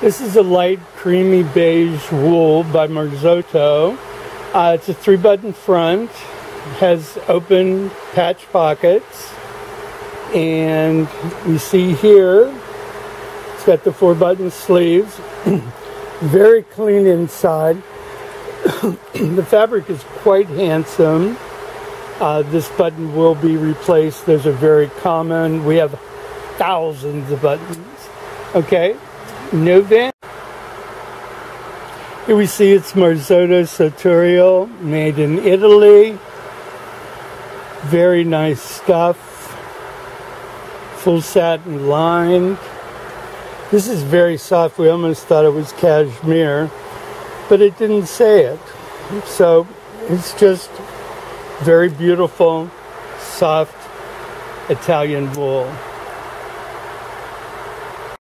This is a light creamy beige wool by MARZOTTO. It's a 3-button front, has open patch pockets, and you see here it's got the 4-button sleeves. Very clean inside. The fabric is quite handsome. This button will be replaced. Those are very common. We have thousands of buttons. Okay, no vent. Here we see it's MARZOTTO Sartorial, made in Italy. Very nice stuff. Full satin lined. This is very soft. We almost thought it was cashmere, but it didn't say it. So it's just very beautiful, soft Italian wool.